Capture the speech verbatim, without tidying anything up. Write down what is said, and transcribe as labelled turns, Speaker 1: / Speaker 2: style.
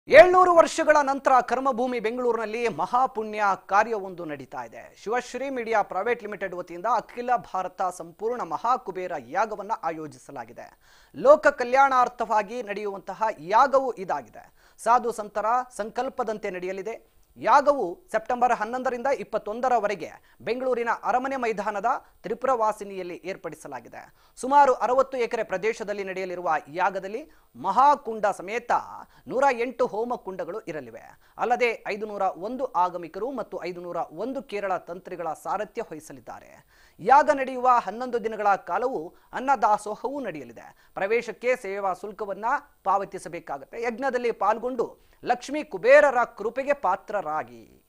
Speaker 1: ಏಳ್ನೂರು ವರ್ಷಗಳ ನಂತರ ಕರ್ಮಭೂಮಿ ಬೆಂಗಳೂರಿನಲ್ಲಿ ಮಹಾಪುಣ್ಯ ಕಾರ್ಯವೊಂದು ನಡೀತಾ ಇದೆ. ಶಿವಶ್ರೀ ಮೀಡಿಯಾ ಪ್ರೈವೇಟ್ ಲಿಮಿಟೆಡ್ ವತಿಯಿಂದ ಅಖಿಲ ಭಾರತ ಸಂಪೂರ್ಣ ಮಹಾ ಕುಬೇರ ಯಾಗವನ್ನು ಆಯೋಜಿಸಲಾಗಿದೆ. ಲೋಕ ಕಲ್ಯಾಣಾರ್ಥವಾಗಿ ನಡೆಯುವಂತಹ ಯಾಗವು ಇದಾಗಿದೆ. ಸಾಧು ಸಂತರ ಸಂಕಲ್ಪದಂತೆ ನಡೆಯಲಿದೆ. ಯಾಗವು ಸೆಪ್ಟೆಂಬರ್ ಹನ್ನೊಂದರಿಂದ ಇಪ್ಪತ್ತೊಂದರವರೆಗೆ ಬೆಂಗಳೂರಿನ ಅರಮನೆ ಮೈದಾನದ ತ್ರಿಪುರವಾಸಿನಿಯಲ್ಲಿ ಏರ್ಪಡಿಸಲಾಗಿದೆ. ಸುಮಾರು ಅರವತ್ತು ಎಕರೆ ಪ್ರದೇಶದಲ್ಲಿ ನಡೆಯಲಿರುವ ಯಾಗದಲ್ಲಿ ಮಹಾಕುಂಡ ಸಮೇತ ನೂರ ಎಂಟು ಹೋಮ ಕುಂಡಗಳು ಇರಲಿವೆ. ಅಲ್ಲದೆ ಐದುನೂರ ಒಂದು ಆಗಮಿಕರು ಮತ್ತು ಐದುನೂರ ಒಂದು ಕೇರಳ ತಂತ್ರಿಗಳ ಸಾರಥ್ಯ ವಹಿಸಲಿದ್ದಾರೆ. ಯಾಗ ನಡೆಯುವ ಹನ್ನೊಂದು ದಿನಗಳ ಕಾಲವು ಅನ್ನದಾಸೋಹವೂ ನಡೆಯಲಿದೆ. ಪ್ರವೇಶಕ್ಕೆ ಸೇವಾ ಶುಲ್ಕವನ್ನ ಪಾವತಿಸಬೇಕಾಗುತ್ತೆ. ಯಜ್ಞದಲ್ಲಿ ಪಾಲ್ಗೊಂಡು ಲಕ್ಷ್ಮೀ ಕುಬೇರರ ಕೃಪೆಗೆ ಪಾತ್ರರಾಗಿ